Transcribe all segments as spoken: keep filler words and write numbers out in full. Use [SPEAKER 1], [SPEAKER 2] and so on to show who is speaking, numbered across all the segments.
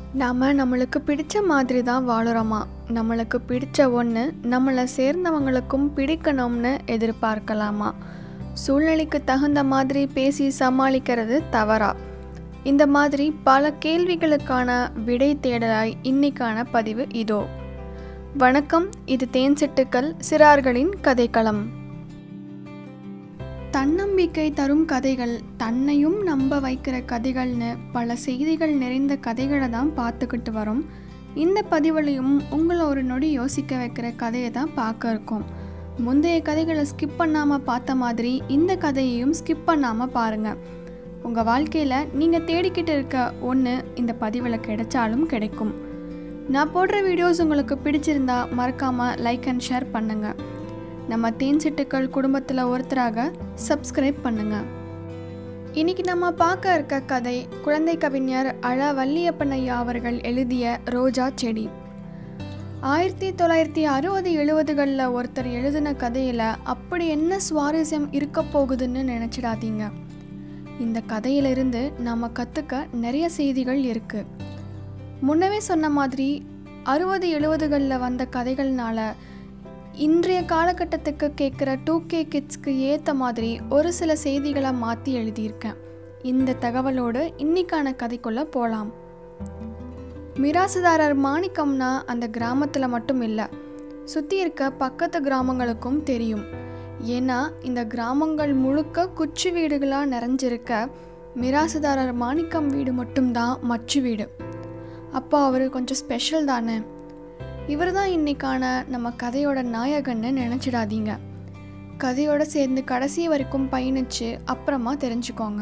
[SPEAKER 1] நாம் நம்மளுக்கு பிடிச்ச மாதிரி தான் வாழுறோமா? நம்மளுக்கு பிடிச்ச ஒன்று நம்மளை சேர்ந்தவங்களுக்கும் பிடிக்கணும்னு எதிர்பார்க்கலாமா? சூழ்நிலைக்கு தகுந்த மாதிரி பேசி சமாளிக்கிறது தவறா? இந்த மாதிரி பல கேள்விகளுக்கான விடை தேடலாய் இன்னைக்கான பதிவு இதோ. வணக்கம், இது தேன் சிட்டுக்கள் சிறார்களின் கதைக்களம். தன்னம்பிக்கை தரும் கதைகள், தன்னையும் நம்ப வைக்கிற கதைகள்னு பல செய்திகள் நிறைந்த கதைகளை தான் பார்த்துக்கிட்டு வரோம். இந்த பதிவுலையும் உங்களை ஒரு நொடி யோசிக்க வைக்கிற கதையை தான் பார்க்க இருக்கோம். முந்தைய கதைகளை ஸ்கிப் பண்ணாமல் பார்த்த மாதிரி இந்த கதையையும் ஸ்கிப் பண்ணாமல் பாருங்கள். உங்கள் வாழ்க்கையில் நீங்கள் தேடிக்கிட்டு இருக்க ஒன்று இந்த பதிவில் கிடைச்சாலும் கிடைக்கும். நான் போடுற வீடியோஸ் உங்களுக்கு பிடிச்சிருந்தா மறக்காமல் லைக் அண்ட் ஷேர் பண்ணுங்கள். நம்ம தேன் சிட்டுக்கள் குடும்பத்தில் ஒருத்தராக சப்ஸ்கிரைப் பண்ணுங்கள். இன்றைக்கி நம்ம பார்க்க இருக்க கதை குழந்தை கவிஞர் அழ வள்ளியப்பன் ஐயா அவர்கள் எழுதிய ரோஜா செடி. ஆயிரத்தி தொள்ளாயிரத்தி அறுபது எழுபதுகளில் ஒருத்தர் எழுதின கதையில் அப்படி என்ன சுவாரஸ்யம் இருக்க போகுதுன்னு நினச்சிடாதீங்க. இந்த கதையிலிருந்து நாம் கற்றுக்க நிறைய செய்திகள் இருக்குது. முன்னவே சொன்ன மாதிரி அறுபது எழுபதுகளில் வந்த கதைகள்னால இன்றைய காலகட்டத்துக்கு கேட்குற டூ கே கிட்ஸ்க்கு ஏற்ற மாதிரி ஒரு சில செய்திகளை மாற்றி எழுதியிருக்கேன். இந்த தகவலோடு இன்னைக்கான கதைக்குள்ளே போகலாம். மிராசுதாரர் மாணிக்கம்னா அந்த கிராமத்தில் மட்டும் இல்லை, சுற்றி இருக்க பக்கத்து கிராமங்களுக்கும் தெரியும். ஏன்னா இந்த கிராமங்கள் முழுக்க குச்சி வீடுகளாக நிறைஞ்சிருக்க மிராசுதாரர் மாணிக்கம் வீடு மட்டும்தான் மச்சு வீடு. அப்போ அவர் கொஞ்சம் ஸ்பெஷல் தானே. இவர் தான் இன்னைக்கான நம்ம கதையோட நாயகன்னு நினச்சிடாதீங்க. கதையோட சேர்ந்து கடைசி வரைக்கும் பயணிச்சு அப்புறமா தெரிஞ்சுக்கோங்க.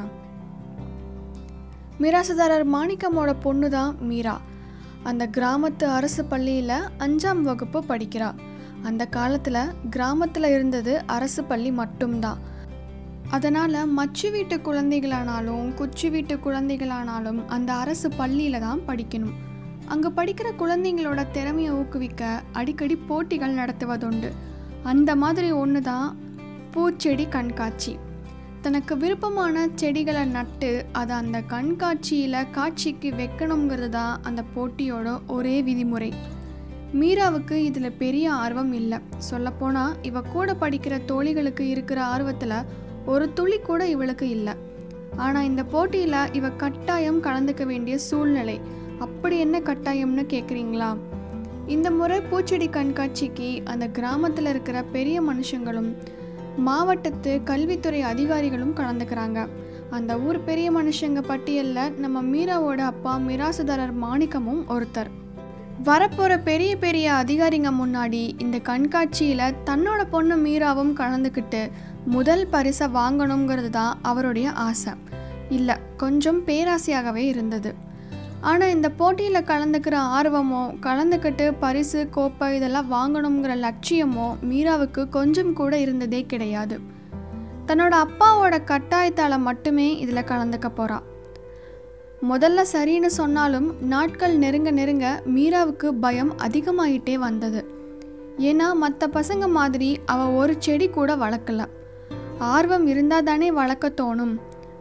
[SPEAKER 1] மிராசுதாரர் மாணிக்கமோட பொண்ணு தான் மீரா. அந்த கிராமத்து அரசு பள்ளியில் அஞ்சாம் வகுப்பு படிக்கிறா. அந்த காலத்தில் கிராமத்தில் இருந்தது அரசு பள்ளி மட்டும்தான். அதனால் மச்சு வீட்டு குழந்தைகளானாலும் குச்சி வீட்டு குழந்தைகளானாலும் அந்த அரசு பள்ளியில் தான் படிக்கணும். அங்கே படிக்கிற குழந்தைங்களோட திறமையை ஊக்குவிக்க அடிக்கடி போட்டிகள் நடத்துவதுண்டு. அந்த மாதிரி ஒன்று தான் பூச்செடி கண்காட்சி. தனக்கு விருப்பமான செடிகளை நட்டு அதை அந்த கண்காட்சியில் காட்சிக்கு வைக்கணுங்கிறது தான் அந்த போட்டியோட ஒரே விதிமுறை. மீராவுக்கு இதில் பெரிய ஆர்வம் இல்லை. சொல்லப்போனால் இவ கூட படிக்கிற தோழிகளுக்கு இருக்கிற ஆர்வத்தில் ஒரு துளி கூட இவளுக்கு இல்லை. ஆனால் இந்த போட்டியில் இவ கட்டாயம் கலந்துக்க வேண்டிய சூழ்நிலை. அப்படி என்ன கட்டாயம்னு கேட்குறீங்களா? இந்த முறை பூச்செடி கண்காட்சிக்கு அந்த கிராமத்தில் இருக்கிற பெரிய மனுஷங்களும் மாவட்டத்து கல்வித்துறை அதிகாரிகளும் கலந்துக்கிறாங்க. அந்த ஊர் பெரிய மனுஷங்க பட்டியலில் நம்ம மீராவோட அப்பா மிராசுதாரர் மாணிக்கமும் ஒருத்தர். வரப்போகிற பெரிய பெரிய அதிகாரிங்க முன்னாடி இந்த கண்காட்சியில் தன்னோட பொண்ணு மீராவும் கலந்துக்கிட்டு முதல் பரிசை வாங்கணுங்கிறது தான் அவருடைய ஆசை. இல்லை, கொஞ்சம் பேராசையாகவே இருந்தது. ஆனால் இந்த போட்டியில் கலந்துக்கிற ஆர்வமோ கலந்துக்கிட்டு பரிசு கோப்பை இதெல்லாம் வாங்கணுங்கிற லட்சியமோ மீராவுக்கு கொஞ்சம் கூட இருந்ததே கிடையாது. தன்னோட அப்பாவோட கட்டாயத்தால் மட்டுமே இதில் கலந்துக்க போகிறா. முதல்ல சரின்னு சொன்னாலும் நாட்கள் நெருங்க நெருங்க மீராவுக்கு பயம் அதிகமாயிட்டே வந்தது. ஏன்னா மற்ற பசங்க மாதிரி அவள் ஒரு செடி கூட வளர்க்கல. ஆர்வம் இருந்தால் தானே வளர்க்க தோணும்.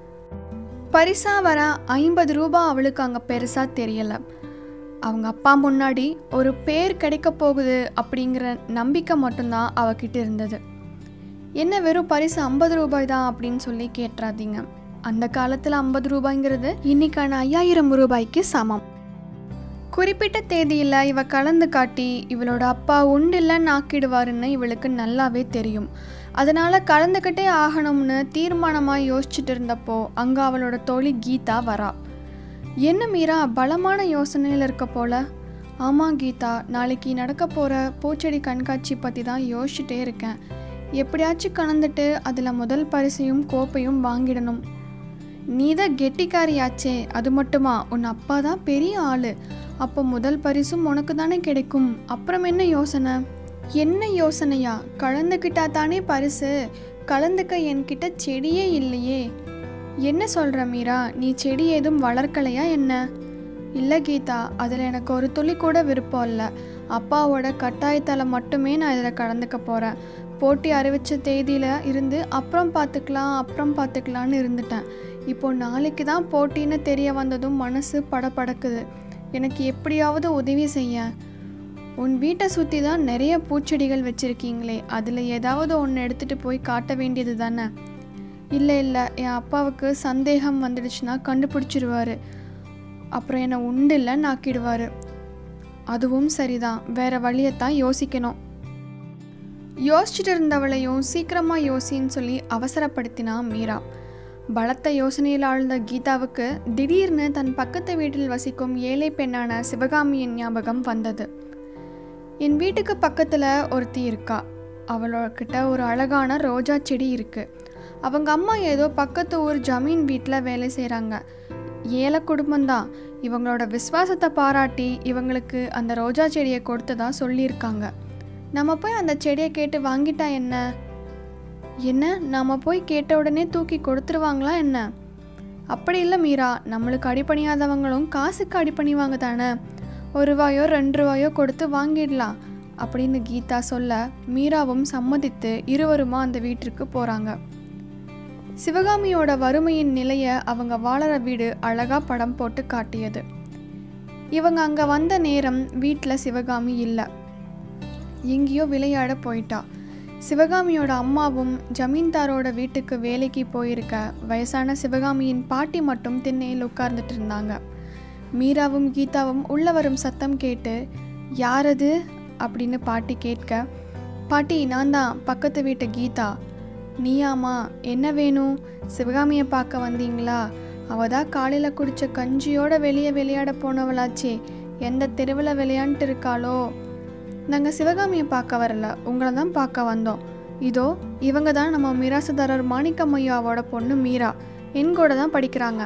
[SPEAKER 1] பரிசா வர ஐம்பது ரூபா அவளுக்கு அங்கே பெருசாக தெரியலை. அவங்க அப்பா முன்னாடி ஒரு பேர் கிடைக்க போகுது அப்படிங்கிற நம்பிக்கை மட்டும்தான் அவகிட்ட இருந்தது. என்ன வெறும் பரிசு ஐம்பது ரூபாய் தான் அப்படின்னு சொல்லி கேட்டுறாதீங்க. அந்த காலத்தில் ஐம்பது ரூபாய்ங்கிறது இன்னைக்கான ஐயாயிரம் ரூபாய்க்கு சமம். குறிப்பிட்ட தேதியில் இவ கலந்து காட்டி இவளோட அப்பா உண்டில்லைன்னு ஆக்கிடுவாருன்னு இவளுக்கு நல்லாவே தெரியும். அதனால் கலந்துக்கிட்டே ஆகணும்னு தீர்மானமாக யோசிச்சுட்டு இருந்தப்போ அங்கே அவளோட தோழி கீதா வரா. என்ன மீரா, பலமான யோசனையில் இருக்க போல? ஆமாம் கீதா, நாளைக்கு நடக்க போகிற பூச்செடி கண்காட்சி பற்றி தான் யோசிச்சுட்டே இருக்கேன். எப்படியாச்சும் கலந்துட்டு அதில் முதல் பரிசையும் கோப்பையும் வாங்கிடணும். நீ தான் கெட்டிக்காரியாச்சே, அது மட்டுமா? உன் அப்பா தான் பெரிய ஆள். அப்போ முதல் பரிசும் உனக்கு தானே கிடைக்கும். அப்புறம் என்ன யோசனை? என்ன யோசனையா? கலந்துக்கிட்டா தானே பரிசு. கலந்துக்க என்கிட்ட செடியே இல்லையே. என்ன சொல்கிற மீரா, நீ செடி ஏதும் வளர்க்கலையா என்ன? இல்லை கீதா, அதில் எனக்கு ஒரு துளி கூட விருப்பம் இல்லை. அப்பாவோட கட்டாயத்தால் மட்டுமே நான் இதில் கலந்துக்க போகிறேன். போட்டி அறிவித்த தேதியில் இருந்து அப்புறம் பார்த்துக்கலாம் அப்புறம் பார்த்துக்கலான்னு இருந்துட்டேன். இப்போது நாளைக்கு தான் போட்டின்னு தெரிய வந்ததும் மனசு படபடக்குது. எனக்கு எப்படியாவது உதவி செய்ய. உன் வீட்டை சுற்றி தான் நிறைய பூச்செடிகள் வச்சுருக்கீங்களே, அதில் ஏதாவது ஒன்று எடுத்துகிட்டு போய் காட்ட வேண்டியது தானே. இல்லை இல்லை, என் அப்பாவுக்கு சந்தேகம் வந்துடுச்சுன்னா கண்டுபிடிச்சிருவார், அப்புறம் என்னை உண்டு இல்லைன்னு ஆக்கிடுவார். அதுவும் சரிதான், வேறு வழியத்தான் யோசிக்கணும். யோசிச்சுட்டு இருந்தவளையும் சீக்கிரமாக யோசின்னு சொல்லி அவசரப்படுத்தினா மீரா. பலத்த யோசனையில் ஆழ்ந்த கீதாவுக்கு திடீர்னு தன் பக்கத்து வீட்டில் வசிக்கும் ஏழை பெண்ணான சிவகாமியின் ஞாபகம் வந்தது. என் வீட்டுக்கு பக்கத்தில் ஒருத்தி இருக்கா, அவளோக்கிட்ட ஒரு அழகான ரோஜா செடி இருக்குது. அவங்க அம்மா ஏதோ பக்கத்து ஊர் ஜமீன் வீட்டில் வேலை செய்கிறாங்க. ஏழை குடும்பம்தான். இவங்களோட விசுவாசத்தை பாராட்டி இவங்களுக்கு அந்த ரோஜா செடியை கொடுத்ததா சொல்லியிருக்காங்க. நம்ம போய் அந்த செடியை கேட்டு வாங்கிட்டா என்ன? என்ன, நாம் போய் கேட்ட உடனே தூக்கி கொடுத்துருவாங்களா என்ன? அப்படி இல்லை மீரா, நம்மளுக்கு அடிப்பணியாதவங்களும் காசுக்கு அடிப்பணிவாங்க தானே. ஒரு ரூபாயோ ரெண்டு ரூபாயோ கொடுத்து வாங்கிடலாம் அப்படின்னு கீதா சொல்ல மீராவும் சம்மதித்து இருவருமா அந்த வீட்டிற்கு போகிறாங்க. சிவகாமியோட வறுமையின் நிலையை அவங்க வாழற வீடு அழகா படம் போட்டு காட்டியது. இவங்க அங்கே வந்த நேரம் வீட்டில் சிவகாமி இல்லை, எங்கேயோ விளையாட போயிட்டா. சிவகாமியோட அம்மாவும் ஜமீன்தாரோட வீட்டுக்கு வேலைக்கு போயிருக்க வயசான சிவகாமியின் பாட்டி மட்டும் திண்ணையில் உட்கார்ந்துட்டு இருந்தாங்க. மீராவும் கீதாவும் உள்ள வரும் சத்தம் கேட்டு யாரது அப்படின்னு பாட்டி கேட்க, பாட்டி நான் தான், பக்கத்து வீட்டு கீதா. நீயாமா, என்ன வேணும்? சிவகாமியை பார்க்க வந்தீங்களா? அவள் தான் காலையில் குடித்த கஞ்சியோட வெளியே விளையாட போனவளாச்சே, எந்த தெருவில் விளையாண்டுட்டு இருக்காளோ? நாங்கள் சிவகாமியை பார்க்க வரல, உங்களை தான் பார்க்க வந்தோம். இதோ இவங்க தான் நம்ம மிராசுதாரர் மாணிக்கம்மையாவோட பொண்ணு மீரா, என் கூட தான் படிக்கிறாங்க.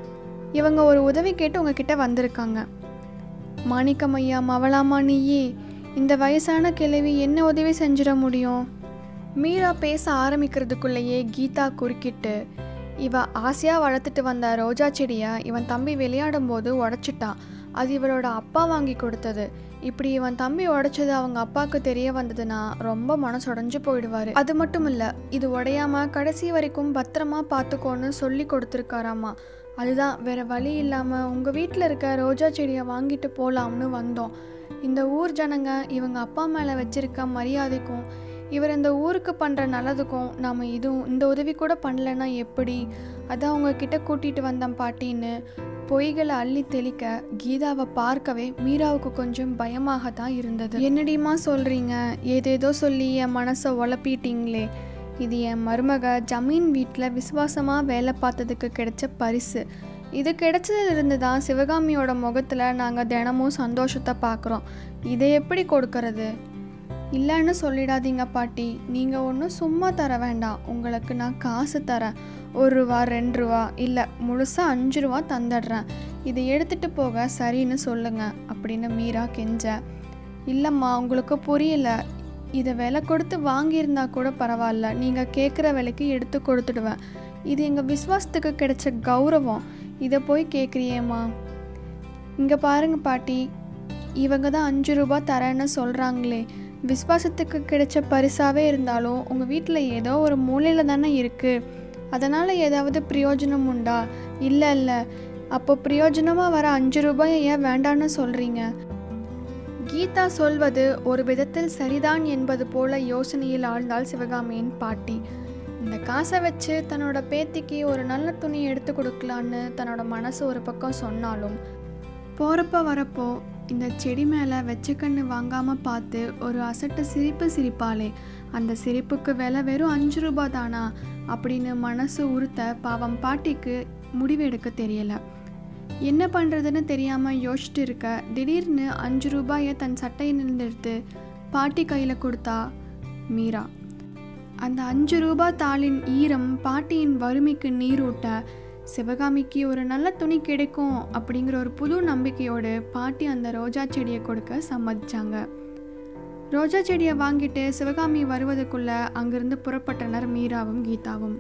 [SPEAKER 1] இவங்க ஒரு உதவி கேட்டு உங்ககிட்ட வந்திருக்காங்க. மாணிக்கம்மையா மவளாமா நீயே? இந்த வயசான கிழவி என்ன உதவி செஞ்சிட முடியும்? மீரா பேச ஆரம்பிக்கிறதுக்குள்ளேயே கீதா குறுக்கிட்டு, இவ ஆசையாக வளர்த்துட்டு வந்த ரோஜா செடியை இவன் தம்பி விளையாடும் போது உடச்சிட்டான். அது இவளோட அப்பா வாங்கி கொடுத்தது. இப்படி இவன் தம்பி உடைச்சது அவங்க அப்பாவுக்கு தெரிய வந்ததுன்னா ரொம்ப மனசுடைஞ்சு போயிடுவார். அது மட்டும் இல்லை, இது உடையாம கடைசி வரைக்கும் பத்திரமா பார்த்துக்கோன்னு சொல்லி கொடுத்துருக்காராம்மா. அதுதான் வேற வழி இல்லாமல் உங்கள் வீட்டில் இருக்க ரோஜா செடியை வாங்கிட்டு போகலாம்னு வந்தோம். இந்த ஊர் ஜனங்க இவங்க அப்பா மேலே வச்சிருக்க மரியாதைக்கும் இவர் இந்த ஊருக்கு பண்ணுற நல்லதுக்கும் நாம் இதுவும் இந்த உதவி கூட பண்ணலைன்னா எப்படி? அதான் உங்ககிட்ட கூட்டிகிட்டு வந்தேன் பாட்டின்னு பொய்களை அள்ளி தெளிக்க கீதாவை பார்க்கவே மீராவுக்கு கொஞ்சம் பயமாக தான் இருந்தது. என்னடிமா சொல்கிறீங்க? ஏதேதோ சொல்லி என் மனசை உழப்பிட்டீங்களே. இது என் மருமக ஜமீன் வீட்டில் விசுவாசமாக வேலை பார்த்ததுக்கு கிடைச்ச பரிசு. இது கிடைச்சதுலேருந்து தான் சிவகாமியோட முகத்தில் நாங்கள் தினமும் சந்தோஷத்தை பார்க்குறோம். இதை எப்படி கொடுக்கறது? இல்லைன்னு சொல்லிடாதீங்க பாட்டி, நீங்கள் ஒன்றும் சும்மா தர வேண்டாம். உங்களுக்கு நான் காசு தரேன், ஒரு ரூபா ரெண்டு ரூபா இல்லை முழுசாக அஞ்சு ரூபா தந்துடுறேன். இதை எடுத்துகிட்டு போக சரின்னு சொல்லுங்க அப்படின்னு மீரா கெஞ்ச. இல்லைம்மா, உங்களுக்கு புரியல. இதை விலை கொடுத்து வாங்கியிருந்தா கூட பரவாயில்ல, நீங்கள் கேட்குற விலைக்கு எடுத்து கொடுத்துடுவேன். இது எங்கள் விசுவாசத்துக்கு கிடைச்ச கௌரவம். இதை போய் கேட்குறியேம்மா? இங்கே பாருங்க பாட்டி, இவங்க தான் அஞ்சு ரூபா தரேன்னு சொல்கிறாங்களே. விசுவாசத்துக்கு கிடைச்ச பரிசாவே இருந்தாலும் உங்கள் வீட்டில் ஏதோ ஒரு மூலையில் தானே இருக்குது. அதனால் ஏதாவது பிரயோஜனம் உண்டா? இல்லை இல்லை, அப்போ பிரயோஜனமாக வர அஞ்சு ரூபாயை ஏன் வேண்டான்னு சொல்கிறீங்க? கீதா சொல்வது ஒரு விதத்தில் சரிதான் என்பது போல யோசனையில் ஆழ்ந்தாள் சிவகாமியின் பாட்டி. இந்த காசை வச்சு தன்னோட பேத்திக்கு ஒரு நல்ல துணி எடுத்து கொடுக்கலான்னு தன்னோட மனசு ஒரு பக்கம் சொன்னாலும், போகிறப்ப வரப்போ இந்த செடி மேலே வெச்சக்கண்ணு வாங்காமல் பார்த்து ஒரு அசட்ட சிரிப்பு சிரிப்பாளே, அந்த சிரிப்புக்கு விலை வெறும் அஞ்சு ரூபா தானா அப்படின்னு மனசு உறுத்த பாவம் பாட்டிக்கு முடிவெடுக்க தெரியலை. என்ன பண்ணுறதுன்னு தெரியாமல் யோசிச்சுட்டு இருக்க திடீர்னு அஞ்சு ரூபாயை தன் சட்டையிலிருந்து எடுத்து பாட்டி கையில் கொடுத்தா மீரா. அந்த அஞ்சு ரூபா தாளின் ஈரம் பாட்டியின் வறுமைக்கு நீரூட்ட சிவகாமிக்கு ஒரு நல்ல துணி கிடைக்கும் அப்படிங்கிற ஒரு புது நம்பிக்கையோடு பாட்டி அந்த ரோஜா செடியை கொடுக்க சம்மதிச்சாங்க. ரோஜா செடியை வாங்கிட்டு சிவகாமி வருவதற்குள்ள அங்கிருந்து புறப்பட்டனர் மீராவும் கீதாவும்.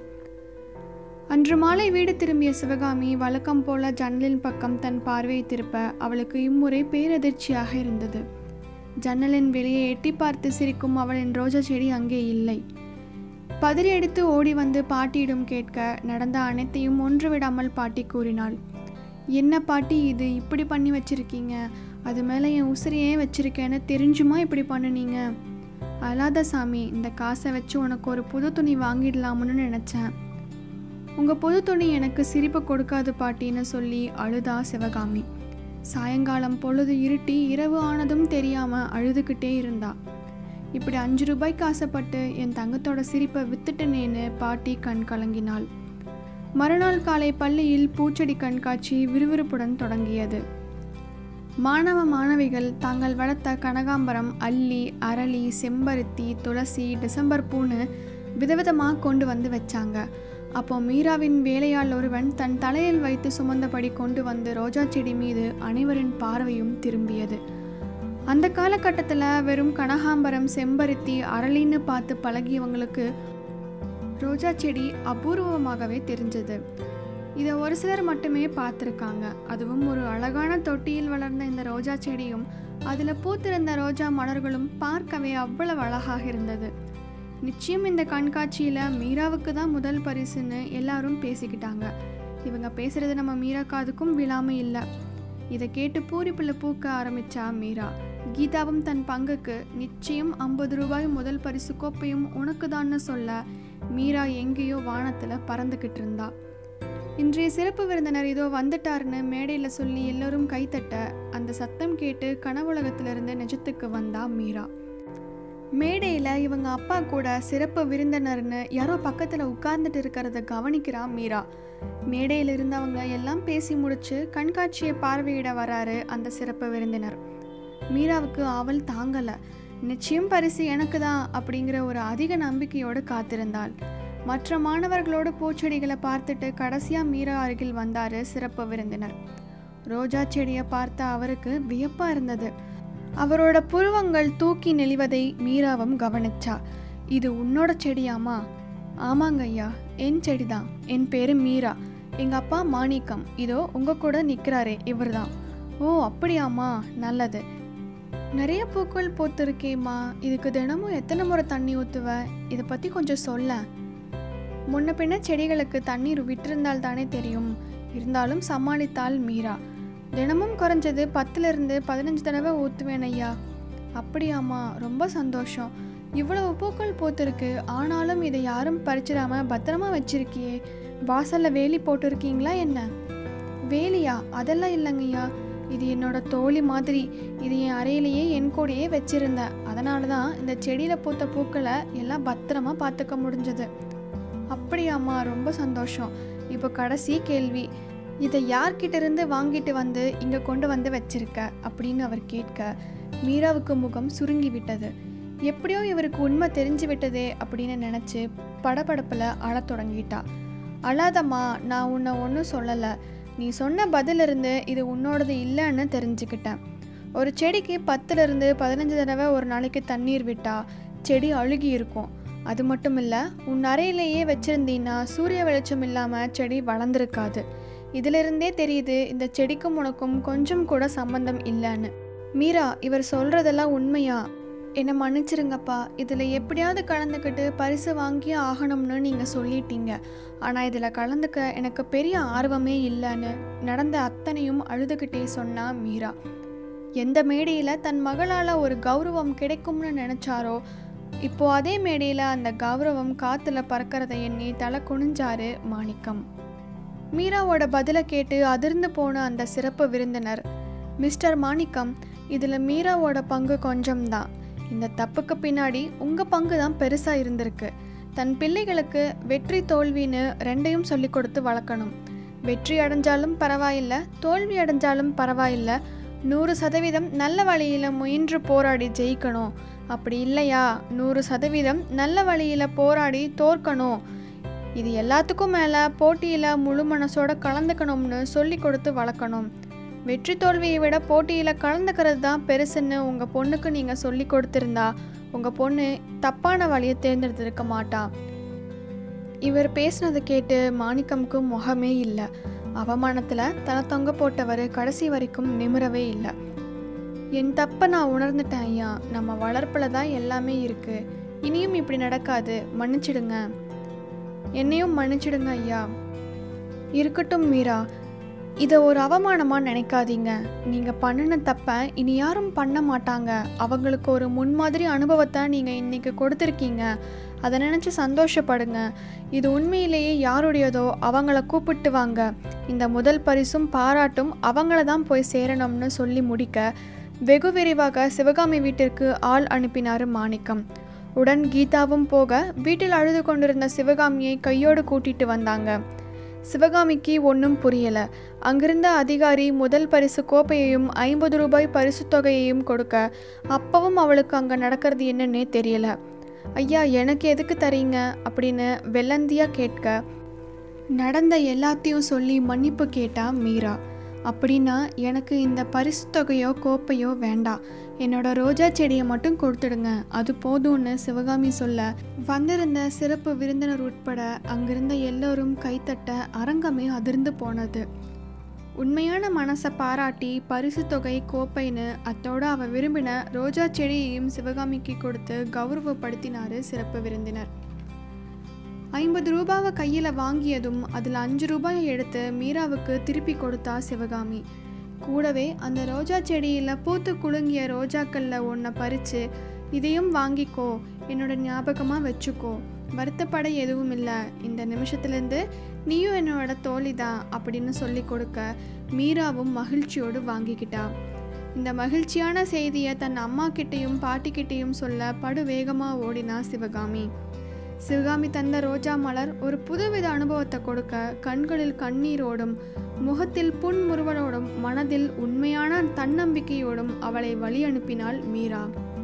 [SPEAKER 1] அன்று மாலை வீடு திரும்பிய சிவகாமி வழக்கம் போல ஜன்னலின் பக்கம் தன் பார்வையை திருப்ப அவளுக்கு இம்முறை பேரதிர்ச்சியாக இருந்தது. ஜன்னலின் வெளியே எட்டி பார்த்து சிரிக்கும் அவளின் ரோஜா செடி அங்கே இல்லை. பதறி எடுத்து ஓடி வந்து பாட்டியிடம் கேட்க நடந்த அனைத்தையும் ஒன்று விடாமல் பாட்டி கூறினாள். என்ன பாட்டி இது இப்படி பண்ணி வச்சுருக்கீங்க? அது மேலே என் உசிரியே வச்சுருக்கேன்னு தெரிஞ்சுமா இப்படி பண்ணுனீங்க? அழாத சாமி, இந்த காசை வச்சு உனக்கு ஒரு புது துணி வாங்கிடலாம்னு நினச்சேன். உங்கள் புது துணி எனக்கு சிரிப்பு கொடுக்காது பாட்டின்னு சொல்லி அழுதா சிவகாமி. சாயங்காலம் பொழுது இருட்டி இரவு ஆனதும் தெரியாமல் அழுதுகிட்டே இருந்தா. இப்படி அஞ்சு ரூபாய்க்கு ஆசைப்பட்டு என் தங்கத்தோட சிரிப்பை வித்துட்டனேன்னு பாட்டி கண் கலங்கினாள். மறுநாள் காலை பள்ளியில் பூச்செடி கண்காட்சி விறுவிறுப்புடன் தொடங்கியது. மாணவ மாணவிகள் தாங்கள் வளர்த்த கனகாம்பரம், அல்லி, அரளி, செம்பருத்தி, துளசி, டிசம்பர் பூன்னு விதவிதமாக கொண்டு வந்து வச்சாங்க. அப்போ மீராவின் வேலையாள் ஒருவன் தன் தலையில் வைத்து சுமந்தபடி கொண்டு வந்து ரோஜா செடி மீது அனைவரின் பார்வையும் திரும்பியது. அந்த காலகட்டத்தில் வெறும் கனகாம்பரம், செம்பருத்தி, அரளின்னு பார்த்து பழகியவங்களுக்கு ரோஜா செடி அபூர்வமாகவே தெரிஞ்சது. இதை ஒரு சிலர் மட்டுமே பார்த்துருக்காங்க. அதுவும் ஒரு அழகான தொட்டியில் வளர்ந்த இந்த ரோஜா செடியும் அதில் பூத்திருந்த ரோஜா மலர்களும் பார்க்கவே அவ்வளவு அழகாக இருந்தது. நிச்சயம் இந்த கண்காட்சியில் மீராவுக்கு தான் முதல் பரிசுன்னு எல்லாரும் பேசிக்கிட்டாங்க. இவங்க பேசுறது நம்ம மீரா காதுக்கும் விழாம இல்லை. இதை கேட்டு பூரிப்புல பூக்க ஆரம்பிச்சா மீரா. கீதாவும் தன் பங்குக்கு நிச்சயம் ஐம்பது ரூபாய் முதல் பரிசு கோப்பையும் உனக்கு தான்னு சொல்ல மீரா எங்கேயோ வானத்தில் பறந்துக்கிட்டு இருந்தா. இன்றைய சிறப்பு விருந்தினர் இதோ வந்துட்டாருன்னு மேடையில் சொல்லி எல்லோரும் கைத்தட்ட அந்த சத்தம் கேட்டு கனவுலகத்திலிருந்து நிஜத்துக்கு வந்தா மீரா. மேடையில் இவங்க அப்பா கூட சிறப்பு விருந்தினர்னு யாரோ பக்கத்தில் உட்கார்ந்துட்டு இருக்கிறத கவனிக்கிறா மீரா. மேடையில் இருந்தவங்க எல்லாம் பேசி முடிச்சு கண்காட்சியை பார்வையிட வராரு அந்த சிறப்பு விருந்தினர். மீராவுக்கு ஆவல் தாங்கலை. நிச்சயம் பரிசு எனக்கு தான் அப்படிங்கிற ஒரு அதிக நம்பிக்கையோடு காத்திருந்தாள். மற்ற மாணவர்களோடு பூச்செடிகளை பார்த்துட்டு கடைசியாக மீரா அருகில் வந்தார் சிறப்பு விருந்தினர். ரோஜா செடியை பார்த்த அவருக்கு வியப்பாக இருந்தது. அவரோட புருவங்கள் தூக்கி நெளிவதை மீராவும் கவனிச்சா. இது உன்னோட செடியாமா? ஆமாங்க ஐயா, என் செடி தான். என் பேரு மீரா. எங்கள் அப்பா மாணிக்கம். இதோ உங்கள் கூட நிற்கிறாரே இவர் தான். ஓ அப்படியாம்மா, நல்லது. நிறைய பூக்கள் பூத்திருக்கேம்மா. இதுக்கு தினமும் எத்தனை முறை தண்ணி ஊற்றுவ? இதை பற்றி கொஞ்சம் சொல்ல. முன்ன பின்ன செடிகளுக்கு தண்ணீர் விட்டிருந்தால் தானே தெரியும். இருந்தாலும் சமாளித்தாள் மீரா. தினமும் குறைஞ்சது பத்துலேருந்து பதினஞ்சு தடவை ஊற்றுவேன் ஐயா. அப்படியாம்மா, ரொம்ப சந்தோஷம். இவ்வளவு பூக்கள் பூத்திருக்கு, ஆனாலும் இதை யாரும் பறிச்சிடாம பத்திரமா வச்சிருக்கியே. வாசல்ல வேலி போட்டிருக்கீங்களா என்ன? வேலியா? அதெல்லாம் இல்லைங்கய்யா. இது என்னோட தோழி மாதிரி. இது என் அறையிலேயே என் கூடையே வச்சிருந்தேன். அதனால தான் இந்த செடியில் பூத்த பூக்களை எல்லாம் பத்திரமா பார்த்துக்க முடிஞ்சது. அப்படியாம்மா, ரொம்ப சந்தோஷம். இப்போ கடைசி கேள்வி. இதை யார்கிட்ட இருந்து வாங்கிட்டு வந்து இங்கே கொண்டு வந்து வச்சிருக்க அப்படின்னு அவர் கேட்க மீராவுக்கு முகம் சுருங்கி விட்டது. எப்படியோ இவருக்கு உண்மை தெரிஞ்சு விட்டதே அப்படின்னு நினச்சி படபடப்பில் அழத் தொடங்கிட்டா. அழாதம்மா, நான் உன்னை ஒன்றும் சொல்லலை. நீ சொன்ன பதிலிருந்து இது உன்னோடது இல்லைன்னு தெரிஞ்சுக்கிட்டேன். ஒரு செடிக்கு பத்துலேருந்து பதினஞ்சு தடவை ஒரு நாளைக்கு தண்ணீர் விட்டா செடி அழுகி இருக்கும். அது மட்டும் இல்லை, உன் அறையிலேயே வச்சுருந்தீன்னா சூரிய வெளிச்சம் இல்லாமல் செடி வளர்ந்துருக்காது. இதிலிருந்தே தெரியுது இந்த செடிக்கும் உனக்கும் கொஞ்சம் கூட சம்பந்தம் இல்லைன்னு. மீரா, இவர் சொல்கிறதெல்லாம் உண்மையா? என்னை மன்னிச்சிருங்கப்பா. இதில் எப்படியாவது கலந்துக்கிட்டு பரிசு வாங்கி ஆகணும்னு நீங்கள் சொல்லிட்டீங்க. ஆனால் இதில் கலந்துக்க எனக்கு பெரிய ஆர்வமே இல்லைன்னு நடந்த அத்தனையும் அழுதுகிட்டே சொன்னா மீரா. எந்த மேடையில் தன் மகளால் ஒரு கௌரவம் கிடைக்கும்னு நினச்சாரோ இப்போ அதே மேடையில் அந்த கௌரவம் காற்றுல பறக்கிறத எண்ணி தலை குனிஞ்சாரு மாணிக்கம். மீராவோட பதிலை கேட்டு அதிர்ந்து போன அந்த சிறப்பு விருந்தினர், மிஸ்டர் மாணிக்கம், இதில் மீராவோட பங்கு கொஞ்சம்தான். இந்த தப்புக்கு பின்னாடி உங்கள் பங்கு தான் பெருசாக இருந்திருக்கு. தன் பிள்ளைகளுக்கு வெற்றி தோல்வின்னு ரெண்டையும் சொல்லி கொடுத்து வளர்க்கணும். வெற்றி அடைஞ்சாலும் பரவாயில்லை, தோல்வி அடைஞ்சாலும் பரவாயில்லை, நூறு சதவீதம் நல்ல வழியில் முயன்று போராடி ஜெயிக்கணும். அப்படி இல்லையா நூறு சதவீதம் நல்ல வழியில் போராடி தோற்கணும். இது எல்லாத்துக்கும் மேலே போட்டியில் முழு மனசோட கலந்துக்கணும்னு சொல்லி கொடுத்து வளர்க்கணும். வெற்றி தோல்வியை விட போட்டியில் கலந்துக்கிறது தான் பெருசுன்னு உங்கள் பொண்ணுக்கு நீங்கள் சொல்லி கொடுத்துருந்தா உங்கள் பொண்ணு தப்பான வழியை தேர்ந்தெடுத்திருக்க மாட்டா. இவர் பேசினதை கேட்டு மாணிக்கம்க்கு முகமே இல்லை. அவமானத்தில் தலை தொங்க போட்டவர் கடைசி வரைக்கும் நிமிரவே இல்லை. என் தப்பை நான் உணர்ந்துட்டேன் ஐயா. நம்ம வளர்ப்பில் தான் எல்லாமே இருக்குது. இனியும் இப்படி நடக்காது. மன்னிச்சிடுங்க. என்னையும் மன்னிச்சிடுங்க ஐயா. இருக்கட்டும் மீரா, இதை ஒரு அவமானமாக நினைக்காதீங்க. நீங்கள் பண்ணின தப்பை இனி யாரும் பண்ண மாட்டாங்க. அவங்களுக்கு ஒரு முன்மாதிரி அனுபவத்தை நீங்கள் இன்றைக்கி கொடுத்துருக்கீங்க. அதை நினச்சி சந்தோஷப்படுங்க. இது உண்மையிலேயே யாருடையதோ அவங்கள கூப்பிட்டு வாங்க. இந்த முதல் பரிசும் பாராட்டும் அவங்கள தான் போய் சேரணும்னு சொல்லி முடிக்க வெகு விரைவாக சிவகாமி வீட்டிற்கு ஆள் அனுப்பினார் மாணிக்கம். உடன் கீதாவும் போக வீட்டில் அழுது கொண்டிருந்த சிவகாமியை கையோடு கூட்டிட்டு வந்தாங்க. சிவகாமிக்கு ஒன்றும் புரியலை. அங்கிருந்த அதிகாரி முதல் பரிசு கோப்பையையும் ஐம்பது ரூபாய் பரிசு தொகையையும் கொடுக்க அப்பவும் அவளுக்கு அங்கே நடக்கிறது என்னன்னே தெரியல. ஐயா, எனக்கு எதுக்கு தரீங்க அப்படின்னு வெள்ளந்தியாக கேட்க நடந்த எல்லாத்தையும் சொல்லி மன்னிப்பு கேட்டா மீரா. அப்படின்னா எனக்கு இந்த பரிசு தொகையோ கோப்பையோ வேண்டாம், என்னோட ரோஜா செடியை மட்டும் கொடுத்துடுங்க, அது போதும்னு சிவகாமி சொல்ல வந்திருந்த சிறப்பு விருந்தினர் உட்பட அங்கிருந்த எல்லோரும் கைத்தட்ட அரங்கமே அதிர்ந்து போனது. உண்மையான மனசை பாராட்டி பரிசு தொகை கோப்பைன்னு அத்தோடு அவ விரும்பின ரோஜா செடியையும் சிவகாமிக்கு கொடுத்து கௌரவப்படுத்தினார் சிறப்பு விருந்தினர். ஐம்பது ரூபாவை கையில் வாங்கியதும் அதில் அஞ்சு ரூபாயை எடுத்து மீராவுக்கு திருப்பி கொடுத்தா சிவகாமி. கூடவே அந்த ரோஜா செடியில் பூத்து குலுங்கிய ரோஜாக்களில் ஒன்றை பறித்து இதையும் வாங்கிக்கோ, என்னோட ஞாபகமாக வச்சுக்கோ, வருத்தப்பட எதுவும் இல்லை, இந்த நிமிஷத்துலேருந்து நீயும் என்னோட தோழி தான் அப்படின்னு சொல்லி கொடுக்க மீராவும் மகிழ்ச்சியோடு வாங்கிக்கிட்டா. இந்த மகிழ்ச்சியான செய்தியை தன் அம்மா கிட்டேயும் பாட்டிக்கிட்டேயும் சொல்ல படு வேகமாக ஓடினா சிவகாமி. சிவகாமி தந்த ரோஜா மலர் ஒரு புதுவித அனுபவத்தை கொடுக்க கண்களில் கண்ணீரோடும் முகத்தில் புன்முறுவலோடும் மனதில் உண்மையான தன்னம்பிக்கையோடும் அவளை வழி அனுப்பினாள் மீரா.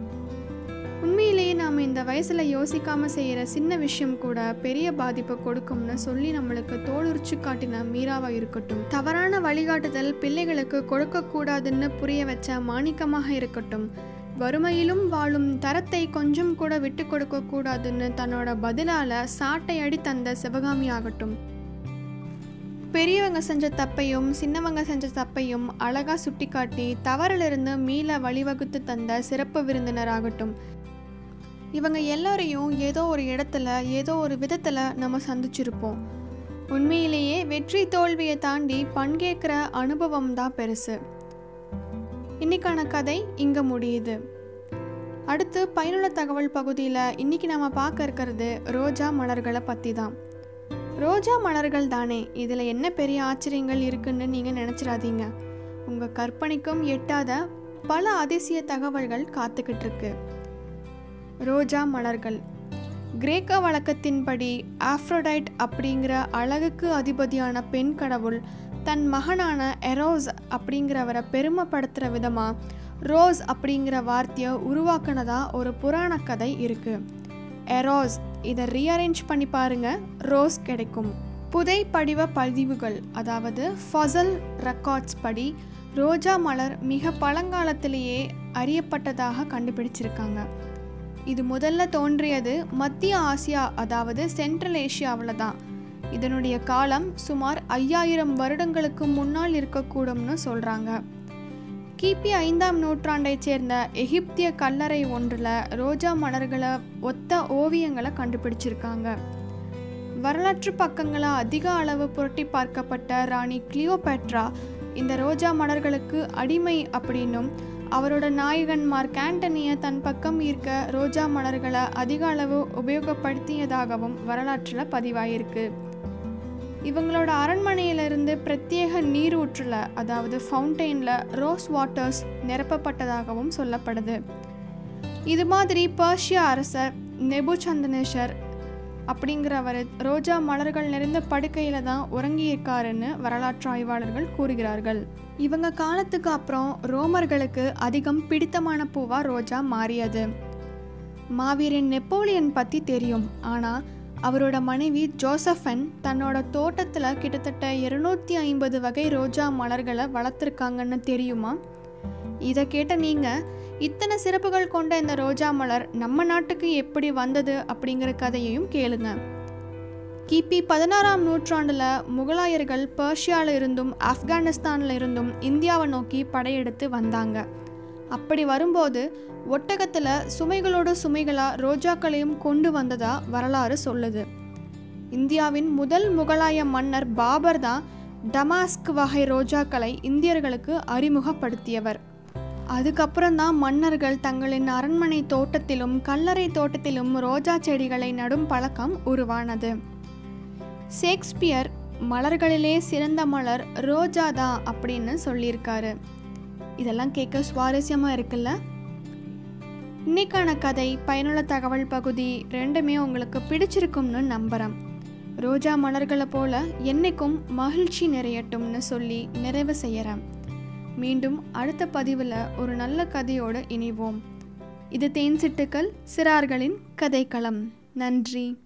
[SPEAKER 1] உண்மையிலேயே நாம் இந்த வயசுல யோசிக்காம செய்யற சின்ன விஷயம் கூட பெரிய பாதிப்பை கொடுக்கும்னு சொல்லி நம்மளுக்கு தோலுரிச்சு காட்டின மீராவா இருக்கட்டும், தவறான வழிகாட்டுதல் பிள்ளைகளுக்கு கொடுக்க கூடாதுன்னு புரிய வச்ச மாணிக்கமாக இருக்கட்டும், வறுமையிலும் வாழும் தரத்தை கொஞ்சம் கூட விட்டு கொடுக்க கூடாதுன்னு தன்னோட பதிலால சாட்டை அடி தந்த சிவகாமி ஆகட்டும், பெரியவங்க செஞ்ச தப்பையும் சின்னவங்க செஞ்ச தப்பையும் அழகா சுட்டி காட்டி தவறிலிருந்து மீள வழிவகுத்து தந்த சிறப்பு விருந்தினராகட்டும், இவங்க எல்லாரையும் ஏதோ ஒரு இடத்துல ஏதோ ஒரு விதத்துல நம்ம சந்திச்சிருப்போம். உண்மையிலேயே வெற்றி தோல்வியை தாண்டி பங்கேற்கிற அனுபவம் தான் பெருசு. இன்னைக்கான கதை இங்க முடியுது. அடுத்து பயனுள்ள தகவல் பகுதியில் இன்னைக்கு நம்ம பார்க்க இருக்கிறது ரோஜா மலர்களை பற்றி தான். ரோஜா மலர்கள் தானே, இதில் என்ன பெரிய ஆச்சரியங்கள் இருக்குன்னு நீங்கள் நினச்சிடாதீங்க. உங்கள் கற்பனைக்கும் எட்டாத பல அதிசய தகவல்கள் காத்துக்கிட்டு இருக்கு. ரோஜா மலர்கள் கிரேக்க வழக்கத்தின்படி ஆஃப்ரோடைட் அப்படிங்கிற அழகுக்கு அதிபதியான பெண் கடவுள் தன் மகனான எரோஸ் அப்படிங்கிறவரை பெருமைப்படுத்துகிற விதமாக ரோஸ் அப்படிங்கிற வார்த்தையை உருவாக்குனதா ஒரு புராண கதை இருக்குது. எரோஸ், இதை ரீஅரேஞ்ச் பண்ணி பாருங்க, ரோஸ் கிடைக்கும். புதை படிவ பதிவுகள் அதாவது ஃபசல் ரெக்கார்ட்ஸ் படி ரோஜா மலர் மிக பழங்காலத்திலேயே அறியப்பட்டதாக கண்டுபிடிச்சிருக்காங்க. இது முதல்ல தோன்றியது மத்திய ஆசியா அதாவது சென்ட்ரல் ஏஷியாவில் தான். இதனுடைய காலம் சுமார் ஐயாயிரம் வருடங்களுக்கு முன்னால் இருக்கக்கூடும்னு சொல்கிறாங்க. கிபி ஐந்தாம் நூற்றாண்டை சேர்ந்த எகிப்திய கல்லறை ஒன்றில் ரோஜா மலர்களை ஒத்த ஓவியங்களை கண்டுபிடிச்சிருக்காங்க. வரலாற்று பக்கங்களை அதிக அளவு புரட்டி பார்க்கப்பட்ட ராணி கிளியோபேட்ரா இந்த ரோஜா மலர்களுக்கு அடிமை அப்படின்னும் அவரோட நாயகன் மார்க் ஆண்டனியை தன் பக்கம் ஈர்க்க ரோஜா மலர்களை அதிக அளவு உபயோகப்படுத்தியதாகவும் வரலாற்றில் பதிவாயிருக்கு. இவங்களோட அரண்மனையிலிருந்து பிரத்யேக நீரூற்றில் அதாவது ஃபவுண்டெயினில் ரோஸ் வாட்டர்ஸ் நிரப்பப்பட்டதாகவும் சொல்லப்படுது. இது மாதிரி பர்ஷியா அரசர் நெபுசந்தநேசர் அப்படிங்கிறவர் ரோஜா மலர்கள் நிறைந்த படுக்கையில் தான் உறங்கியிருக்காருன்னு வரலாற்று ஆய்வாளர்கள் கூறுகிறார்கள். இவங்க காலத்துக்கு அப்புறம் ரோமர்களுக்கு அதிகம் பிடித்தமான பூவா ரோஜா மாறியது. மாவீரன் நெப்போலியன் பற்றி தெரியும், ஆனால் அவரோட மனைவி ஜோசஃபன் தன்னோட தோட்டத்தில் கிட்டத்தட்ட இருநூத்தி ஐம்பது வகை ரோஜா மலர்களை வளர்த்துருக்காங்கன்னு தெரியுமா? இதை கேட்ட நீங்கள் இத்தனை சிறப்புகள் கொண்ட இந்த ரோஜா மலர் நம்ம நாட்டுக்கு எப்படி வந்தது அப்படிங்கிற கதையையும் கேளுங்க. கிபி பதினாறாம் நூற்றாண்டில் முகலாயர்கள் பர்ஷியாவில் இருந்தும் ஆப்கானிஸ்தானில் இருந்தும் இந்தியாவை நோக்கி படையெடுத்து வந்தாங்க. அப்படி வரும்போது ஒட்டகத்தில் சுமைகளோடு சுமைகளாக ரோஜாக்களையும் கொண்டு வந்ததா வரலாறு சொல்லுது. இந்தியாவின் முதல் முகலாய மன்னர் பாபர் தான் டமாஸ்க் வகை ரோஜாக்களை இந்தியர்களுக்கு அறிமுகப்படுத்தியவர். அதுக்கப்புறம் தான் மன்னர்கள் தங்களின் அரண்மனை தோட்டத்திலும் கல்லறை தோட்டத்திலும் ரோஜா செடிகளை நடும் பழக்கம் உருவானது. ஷேக்ஸ்பியர் மலர்களிலே சிறந்த மலர் ரோஜா தான் அப்படின்னு சொல்லியிருக்காரு. இதெல்லாம் கேட்க சுவாரஸ்யமாக இருக்குல்ல? இன்னைக்கான கதை, பயனுள்ள தகவல் பகுதி ரெண்டுமே உங்களுக்கு பிடிச்சிருக்கும்னு நம்புகிறேன். ரோஜா மலர்களை போல என்னைக்கும் மகிழ்ச்சி நிறையட்டும்னு சொல்லி நிறைவு செய்கிறேன். மீண்டும் அடுத்த பதிவில் ஒரு நல்ல கதையோடு இணைவோம். இது தேன் சிட்டுக்கள் சிறார்களின் கதைக்களம். நன்றி.